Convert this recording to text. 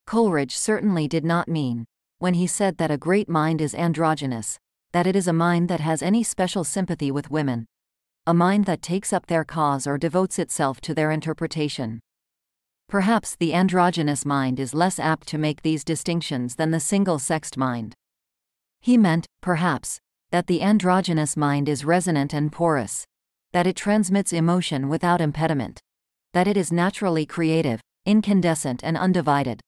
Coleridge certainly did not mean, when he said that a great mind is androgynous, that it is a mind that has any special sympathy with women, a mind that takes up their cause or devotes itself to their interpretation. Perhaps the androgynous mind is less apt to make these distinctions than the single-sexed mind. He meant, perhaps, that the androgynous mind is resonant and porous, that it transmits emotion without impediment, that it is naturally creative, incandescent and undivided.